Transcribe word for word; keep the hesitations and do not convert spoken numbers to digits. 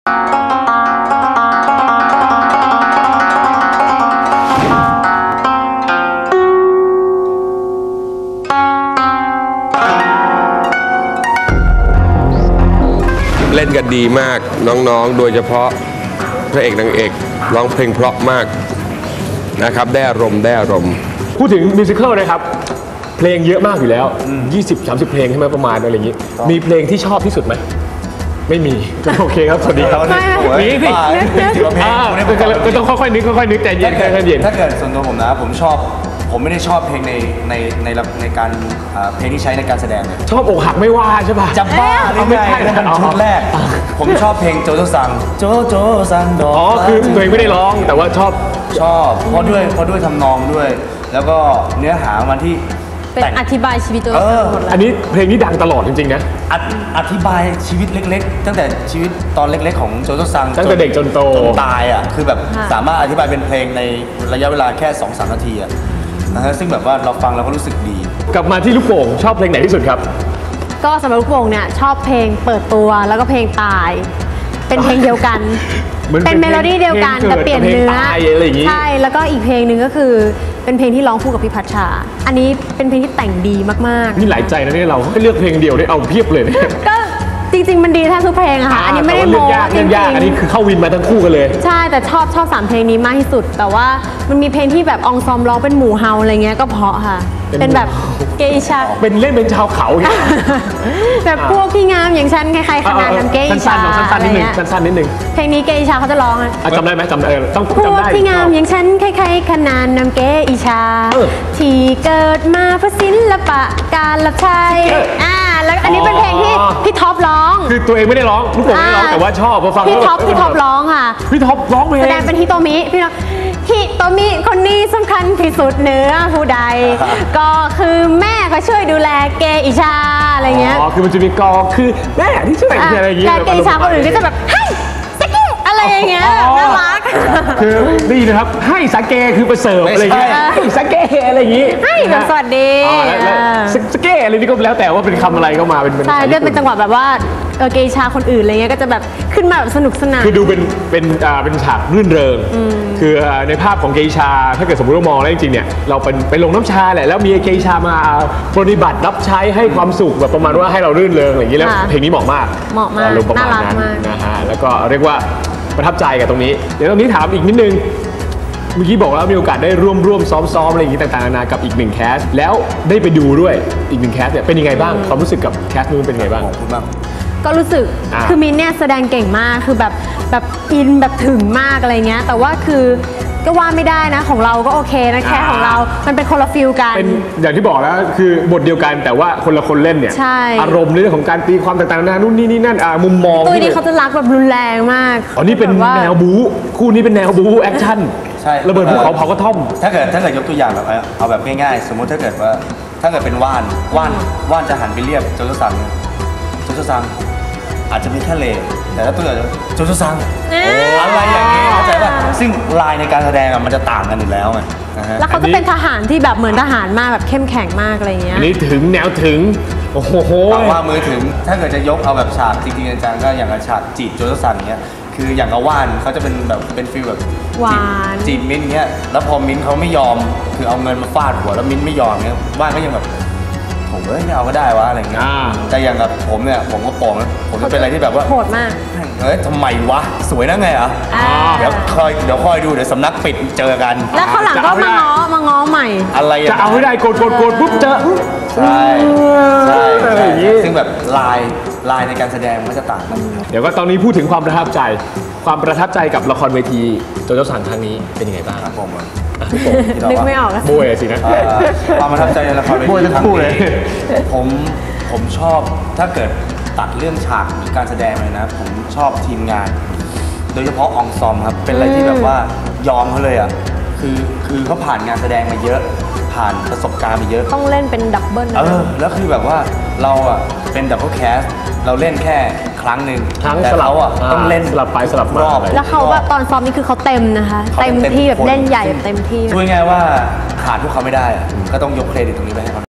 เล่นกันดีมากน้องๆโดยเฉพาะพระเอกนางเอกร้องเพลงเพราะมากนะครับได้อารมณ์ได้อารมณ์พูดถึงมิวสิควลนะครับเพลงเยอะมากอยู่แล้ว ยี่สิบ สามสิบ เพลงใช่ไหมประมาณอะไรอย่างนี้มีเพลงที่ชอบที่สุดไหมไม่มีโอเคครับสวัสดีครับมีสิก็ต้องค่อยๆนึกค่อยๆนึกใจเย็นใจเย็นถ้าเกิดส่วนตัวผมนะผมชอบผมไม่ได้ชอบเพลงในในในในการเพลงที่ใช้ในการแสดงเลยชอบอกหักไม่ว่าใช่ป่ะจำบ้าไม่ใช่ชุดแรกผมชอบเพลงโจโจซังโจโจซังดอกอ๋อคือตัวเองไม่ได้ร้องแต่ว่าชอบชอบเพราะด้วยเพราะด้วยทำนองด้วยแล้วก็เนื้อหามันที่เป็นอธิบายชีวิตโจโจซังหมดเลยอันนี้เพลงนี้ดังตลอดจริงๆนะอธิบายชีวิตเล็กๆตั้งแต่ชีวิตตอนเล็กๆของโจโจซังตั้งแต่เด็กจนโตจนตายอ่ะคือแบบสามารถอธิบายเป็นเพลงในระยะเวลาแค่ สองถึงสาม นาทีอ่ะนะฮะซึ่งแบบว่าเราฟังเราก็รู้สึกดีกลับมาที่ลูกโป่งชอบเพลงไหนที่สุดครับก็สำหรับลูกโป่งเนี่ยชอบเพลงเปิดตัวแล้วก็เพลงตายเป็นเพลงเดียวกันเป็นเมโลดี้เดียวกันแต่เปลี่ยนเนื้อใช่แล้วก็อีกเพลงหนึ่งก็คือเป็นเพลงที่ร้องคู่กับพี่พัชชาอันนี้เป็นเพลงที่แต่งดีมากๆนี่หลายใจนะเนี่ยเราไม่เลือกเพลงเดียวได้เอาเพียบเลยก็จริงๆมันดีแทบทุกเพลงอะค่ะอันนี้ไม่ได้โม้จริงๆอันนี้คือเข้าวินมาทั้งคู่กันเลยใช่แต่ชอบชอบสามเพลงนี้มากที่สุดแต่ว่ามันมีเพลงที่แบบองซอมร้องเป็นหมู่เฮาอะไรเงี้ยก็เพราะค่ะเป็นแบบเกอิชาเป็นเล่นเป็นชาวเขาแบบพวกที่งามอย่างฉันใครๆขนาดนั้นเกอิชาสั้นๆนิดนึงสั้นๆนิดนึงเพลงนี้เกอิชาเขาจะร้องอะจำได้ไหมจำได้ต้องจำได้พวกที่งามอย่างฉันใครๆขนาดนั้นเกอิชาที่เกิดมาเพื่อศิลปะการรับใช้อ่าแล้วอันนี้เป็นเพลงที่พี่ท็อปร้องคือตัวเองไม่ได้ร้องลูกโป่งไม่ได้ร้องแต่ว่าชอบพอฟังพี่ท็อปพี่ท็อปร้องค่ะพี่ท็อปร้องเพลงแสดงเป็นฮิโตมิพี่ท็อปฮิโตมิคนนี้สำคัญที่สุดเหนือผู้ใดก็คือแม่ก็ช่วยดูแลเกอิชาอะไรเงี้ยอ๋อคือมันจะมีกอคือแม่ที่ช่วยอะไรอย่างเงี้ยแต่เกอิชาคนอื่นก็จะแบบให้สเกอะไรอย่างเงี้ยน่ารักคือนี่นะครับให้สเกคือไปเสิร์ฟอะไรเงี้ยให้สเกอะไรอย่างงี้ให้แบบสวัสดีสเกอะไรนี่ก็แล้วแต่ว่าเป็นคำอะไรก็มาเป็นใช่เรื่องเป็นจังหวะแบบว่าเกอิชาคนอื่นอะไรเงี้ยก็จะแบบขึ้นมาแบบสนุกสนานคือดูเป็นเป็นอ่าเป็นฉากรื่นเริงคือในภาพของเกอิชาถ้าเกิดสมมติว่ามองแล้วจริงๆเนี่ยเราเป็นไปลงน้ำชาแหละแล้วมีเกอิชามาปฏิบัติรับใช้ให้ความสุขแบบประมาณว่าให้เรารื่นเริงอะไรอย่างนี้แล้วเพลงนี้เหมาะมากเหมาะมากน่ารักมากนะฮะแล้วก็เรียกว่าประทับใจกับตรงนี้เดี๋ยวตรงนี้ถามอีกนิดนึงเมื่อกี้บอกแล้วมีโอกาสได้ร่วมร่วมซ้อมๆอะไรอย่างนี้ต่างๆนานากับอีกหนึ่งแคสแล้วได้ไปดูด้วยอีกหนึ่งแคสเนี่ยเป็นยังไงบ้างความรู้สึกกับแคสนู้นเป็นยังไงบ้างก็รู้สึกคือมินเนี่ยแสดงเก่งมากคือแบบแบบอินแบบถึงมากอะไรเงี้ยแต่ว่าคือก็ว่าไม่ได้นะของเราก็โอเคนะแค่ของเรามันเป็นคนละฟิลกันเป็นอย่างที่บอกแล้วคือบทเดียวกันแต่ว่าคนละคนเล่นเนี่ยอารมณ์เรื่องของการตีความต่างๆนานู่นนี่นี่นั่นมุมมองตัวนี้เขาจะรักแบบรุนแรงมากอ๋อนี่เป็นแนวบู๊คู่นี้เป็นแนวบู๊แอคชั่นใช่ระเบิดภูเขาเผากระท่อมถ้าเกิดถ้าเกิดยกตัวอย่างแบบเอาแบบง่ายๆสมมติถ้าเกิดว่าถ้าเกิดเป็นว่านว่านว่านจะหันไปเรียกโจโจซังโจโจซังอาจจะมีแค่เลแต่ถ้าตัวอย่างโจโจซังอะไรอย่างนี้เข้าใจป่ะซึ่งลายในการแสดงมันจะต่างกันอยู่แล้วไงแล้วเขาก็เป็นทหารที่แบบเหมือนทหารมากแบบเข้มแข็งมากอะไรเงี้ยอันนี้ถึงแนวถึงโอ้โหว่ามือถึงถ้าเกิดจะยกเอาแบบฉากจริงๆจังๆก็อย่างฉากจีบโจโจซังเนี้ยคืออย่างกับว่านเขาจะเป็นแบบเป็นฟีลแบบจีบมิ้นเงี้ยแล้วพอมิ้นเขาไม่ยอมคือเอาเงินมาฟาดหัวแล้วมิ้นไม่ยอมเงี้ยว่านก็ยังแบบผมเอ้ยไม่เอาก็ได้วะอะไรเงี้ยแต่อย่างกับผมเนี่ยผมก็โป่งนะผมจะเป็นอะไรที่แบบว่าโหดมากเฮ้ยทำไมวะสวยนะไงอ่ะเดี๋ยวคอยเดี๋ยวคอยดูเดี๋ยวสำนักปิดเจอกันแล้วข้างหลังก็มาง้อมาง้อใหม่อะไรจะเอาให้ได้โกรธโกรธโกรธปุ๊บเจอใช่ใช่ซึ่งแบบลายลายในการแสดงมันจะต่างกันเดี๋ยวก็ตอนนี้พูดถึงความประทับใจความประทับใจกับละครเวทีโจโจซังครั้งนี้เป็นยังไงบ้างครับผมนึกไม่ออกแล้วโบยสินะความประทับใจในละครเวทีทั้งคู่เลยผมผมชอบถ้าเกิดตัดเรื่องฉากหรือการแสดงเลยนะผมชอบทีมงานโดยเฉพาะองซอมครับเป็นอะไรที่แบบว่ายอมเขาเลยอ่ะคือคือเขาผ่านงานแสดงมาเยอะผ่านประสบการณ์มาเยอะต้องเล่นเป็นดับเบิลเออแล้วคือแบบว่าเราอ่ะเป็นดับเบิลแคสเราเล่นแค่ครั้งหนึ่งแต่เราอ่ะต้องเล่นสลับไปสลับมาแล้วเขาแบบตอนซ้อมนี่คือเขาเต็มนะคะเต็มที่แบบเล่นใหญ่เต็มที่ช่วยง่ายว่าขาดพวกเขาไม่ได้ก็ต้องยกเครดิตตรงนี้ไปให้เขา